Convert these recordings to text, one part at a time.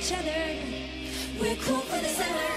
each other. We're cool for the summer.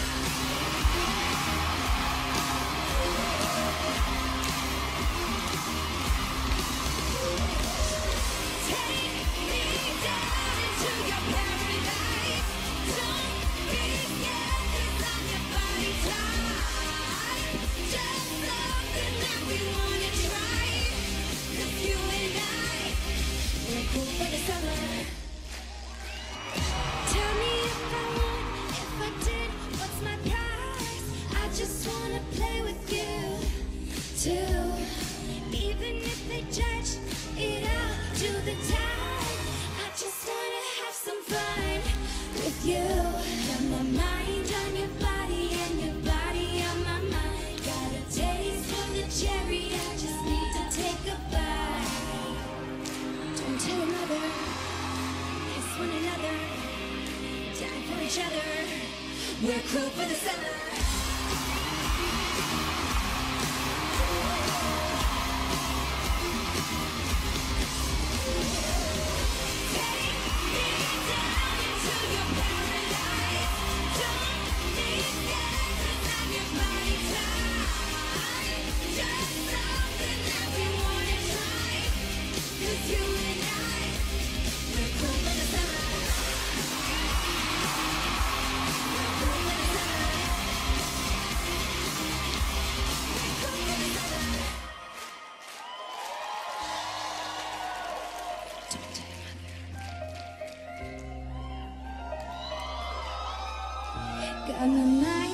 Even if they judge it all to the time, I just wanna have some fun with you. Got my mind on your body and your body on my mind. Got a taste for the cherry, I just need to take a bite. Don't tell your mother, kiss one another, die for each other. We're cool for the summer. Got my mind